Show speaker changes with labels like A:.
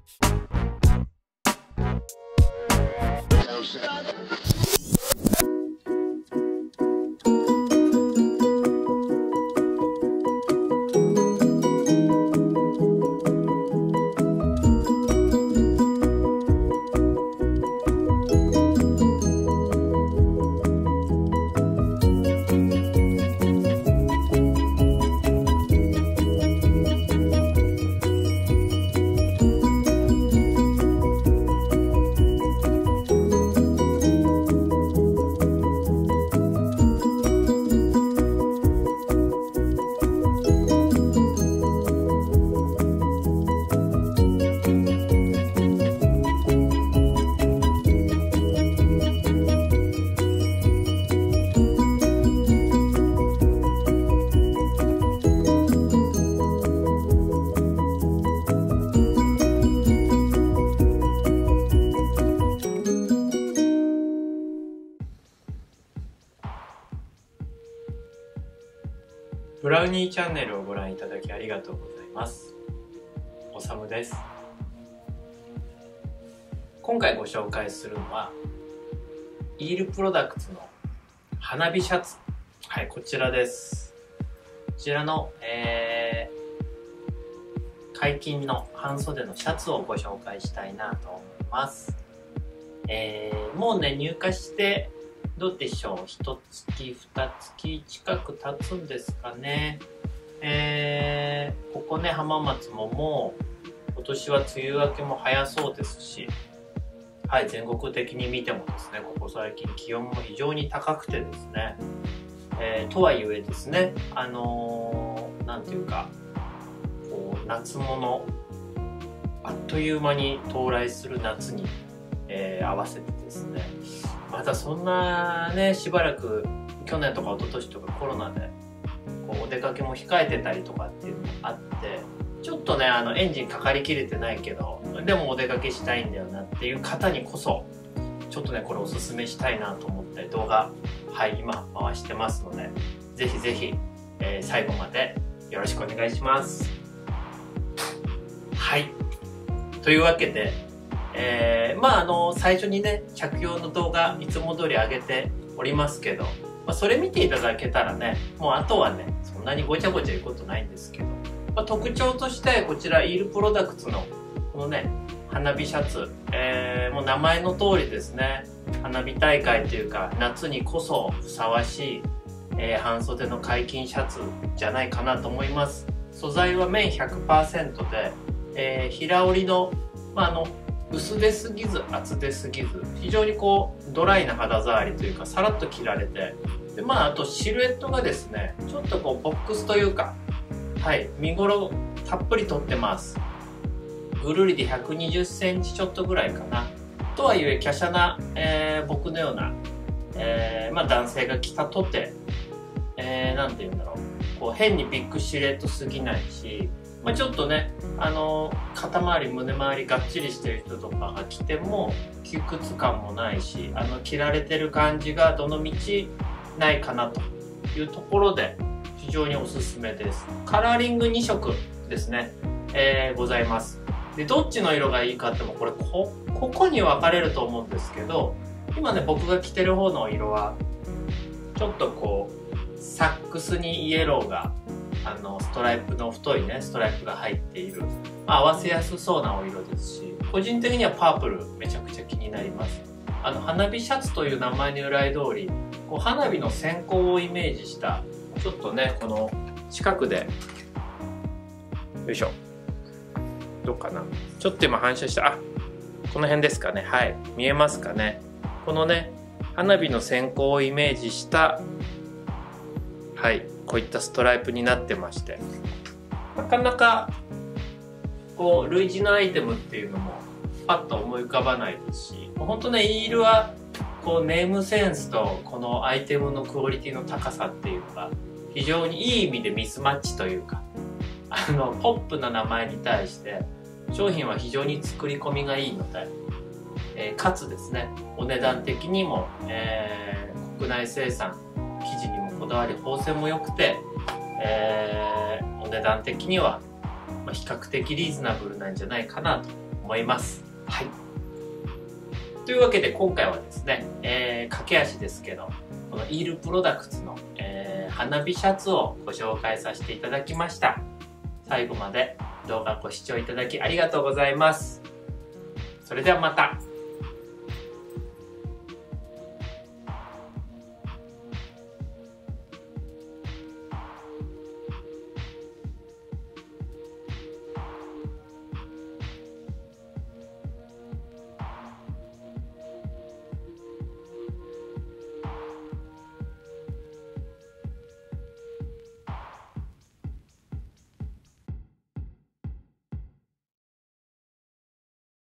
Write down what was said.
A: ブラウニーチャンネルをご覧いただきありがとうございます。おさむです。今回ご紹介するのはイールプロダクツの花火シャツ、はい、こちらです。こちらの、解禁の半袖のシャツをご紹介したいなと思います。もうね、入荷してどうでしょう、1月2月近く経つんですかね。ここね、浜松ももう今年は梅雨明けも早そうですし、はい、全国的に見てもですね、ここ最近気温も非常に高くてですね、とはいえですね、なんていうか、こう夏物、あっという間に到来する夏に、合わせてですね、まだそんなね、しばらく去年とか一昨年とかコロナでこうお出かけも控えてたりとかっていうのもあって、ちょっとね、エンジンかかりきれてないけどでもお出かけしたいんだよなっていう方にこそちょっとね、これおすすめしたいなと思って動画、はい、今回してますので、ぜひぜひ、最後までよろしくお願いします。はい、というわけで最初にね、着用の動画いつも通り上げておりますけど、それ見ていただけたらね、もうあとはね、そんなにごちゃごちゃ言うことないんですけど、特徴としてこちらイールプロダクツのこのね、花火シャツ、もう名前の通りですね、花火大会というか夏にこそふさわしい、半袖の解禁シャツじゃないかなと思います。素材は綿 100% で、平織りの、薄手すぎず厚手すぎず、非常にこうドライな肌触りというかさらっと着られて、であとシルエットがですね、ちょっとこうボックスというか、はい、見頃たっぷりとってます。ぐるりで120センチちょっとぐらいかな。とはいえ華奢な、僕のような、男性が着たとて、なんていうんだろう、こう変にビッグシルエットすぎないし、ちょっとね、肩周り胸周りがっちりしてる人とかが着ても窮屈感もないし、着られてる感じがどの道ないかなというところで非常におすすめです。カラーリング2色ですね、ございます。で、どっちの色がいいかってもこれここに分かれると思うんですけど、今ね、僕が着てる方の色はちょっとこうサックスにイエローがストライプの太いね、ストライプが入っている、合わせやすそうなお色ですし、個人的にはパープルめちゃくちゃ気になります。花火シャツという名前の由来通り、こう花火の線香をイメージした、ちょっとね、この近くでよいしょ、どうかな、ちょっと今反射した、この辺ですかね、はい、見えますかね。このね、花火の線香をイメージした、はい、こういったストライプになってまして、なかなかこう類似のアイテムっていうのもパッと思い浮かばないですし、本当ね、イールはこうネームセンスとこのアイテムのクオリティの高さっていうのが非常にいい意味でミスマッチというか、ポップな名前に対して商品は非常に作り込みがいいので、かつですね、お値段的にも、国内生産、生地にもこだわり、縫製も良くて、お値段的には比較的リーズナブルなんじゃないかなと思います。
B: はい。
A: というわけで今回はですね、駆け足ですけど、このイールプロダクツの、花火シャツをご紹介させていただきました。最後まで動画ご視聴いただきありがとうございます。それではまた。